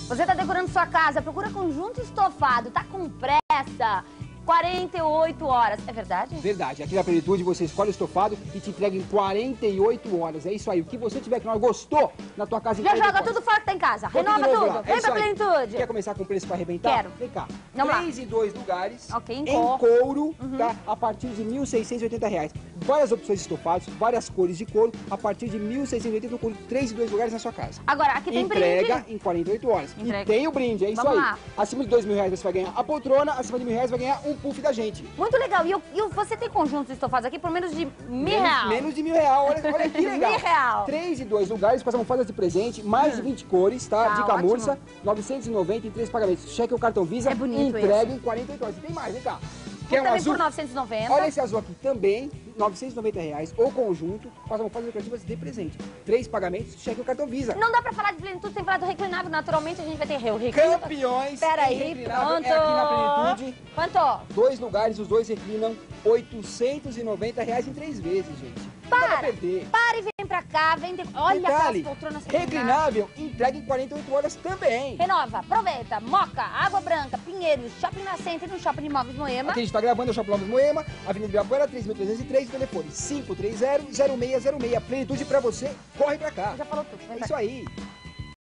Você tá decorando sua casa, procura conjunto estofado, tá com pressa? 48 horas, é verdade? Verdade. Aqui na Plenitude você escolhe o estofado e te entrega em 48 horas. É isso aí. O que você tiver que não gostou na tua casa em Já 48 joga horas. tudo fora que tá em casa. Põe Renova tudo novo tudo. lá. É Vem isso pra aí. Plenitude. Quer começar com preço pra arrebentar? Quero. Vem cá. Vamos lá. 3 e 2 lugares. Ok, em em cor. couro, tá? A partir de R$ 1.680. Várias opções de estofados, várias cores de couro, a partir de R$ 1.680 no couro. 3 e 2 lugares na sua casa. Agora, aqui tem Entrega brinde. em 48 horas. Entrega. E tem o brinde, é isso Vamos aí. lá. Acima de R$ 2.000 você vai ganhar a poltrona, acima de R$ 1.000 vai ganhar um puff da gente. Muito legal. E você tem conjuntos estofados aqui por menos de R$ 1.000. Menos de R$ 1.000. Olha que legal. R$ 1.000. 3 e 2 lugares com as almofadas de presente, mais de 20 cores, tá? Tá, De camurça, ótimo. 990 em 3 pagamentos. Cheque o cartão Visa, É bonito entrega em 48 horas. E tem mais, vem cá. Quer um Também azul? por 990. Olha esse azul aqui também, R$ 990, ou conjunto, com as almofadas decorativas de presente. 3 pagamentos, cheque o cartão Visa. Não dá pra falar de Plenitude sem falar do reclinável. Naturalmente, a gente vai ter o reclinável. Campeões Peraí, em reclinável pronto. é aqui na Plenitude. Quanto? 2 lugares, os dois reclinam R$ 890 em 3 vezes, gente. Não dá pra perder. Para e vem pra cá, vem... Olha Detalhe, aquelas poltronas reclinável, entrega em 48 horas também. Renova, aproveita, Moca, Água Branca, Pinheiros, Shopping Nascente e no Shopping de Imóveis Moema. Aqui a gente tá gravando, é o Shopping Móveis Moema, Avenida Ibirapuera, 3.303, telefone 530-0606. Plenitude pra você, corre pra cá. Já falou tudo, vem É pra isso aí.